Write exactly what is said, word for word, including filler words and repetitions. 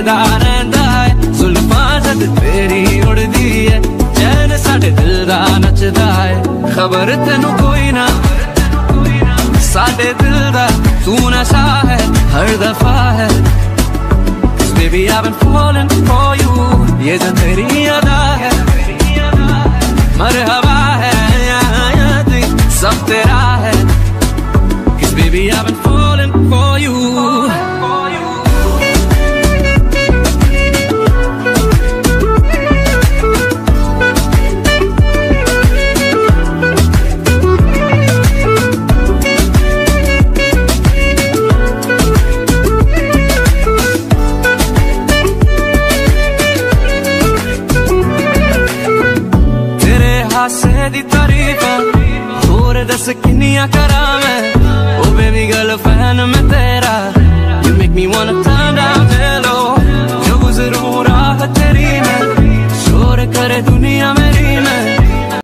देखदा रहंदा है। जुल्फां जद तेरी उड़दी है, चैन साडे दिल दा नचदा है। खबर तेनू कोई ना, साडे दिल दा तू नशा है हर दफा है। Cause baby I've been falling for you, ये जो तेरी अदा है मरहबा है, सब तेरा है। Cause baby I've been falling for you. हासे दी तारीफां होर दस किन्नियां करां मैं। ओ बेबी गर्ल फैन मैं तेरा, you make me wanna turn down low। जो गुज़रूं राह तेरी में, शोर करे दुनिया में